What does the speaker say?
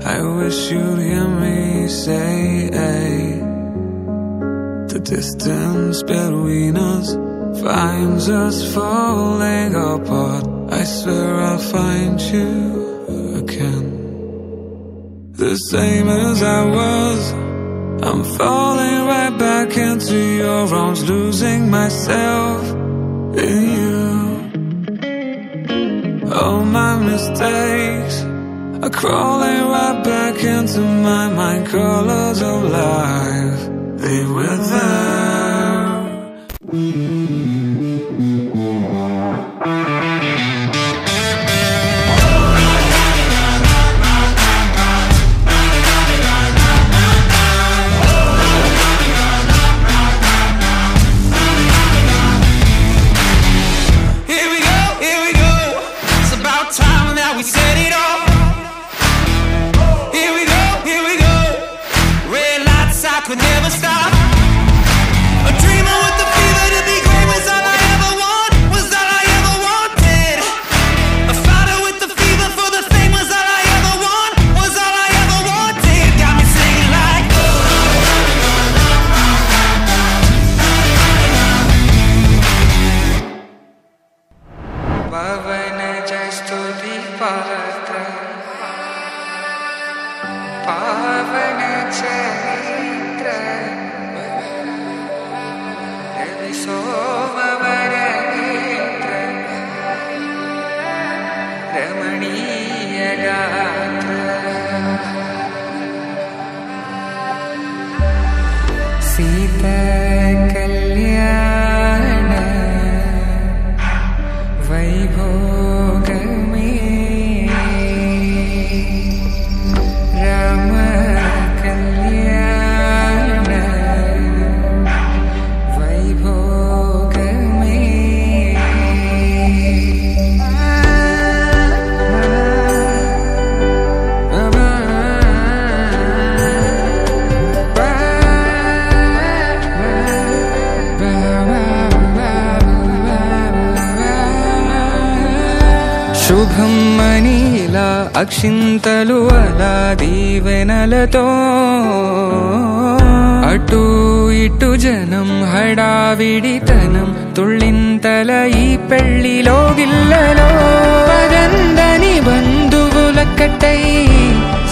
I wish you'd hear me say, the distance between us finds us falling apart. I swear I'll find you again, the same as I was. I'm falling right back into your arms, losing myself in you. All my mistakes are crawling right back into my mind. Colors of life, they were there. Could never stop. A dreamer with the fever to be great was all I ever want, was all I ever wanted. A fighter with the fever for the fame was all I ever want, was all I ever wanted. Got me singing like Pavana Jastuti Pavatra Pavana Charitra Ravi Somavaritra Ramaniya Gatra Sita Kalyana Vaibhogame Rama Kalyana Vaibhogame శుభం మనీలా అక్షింతలు అలా దీవెనలతో అటు ఇటు జనం హడావిడితనం తుళ్ళింతల ఈ పెళ్లిలో గిల్లలో పదందని బంధువుల కట్టై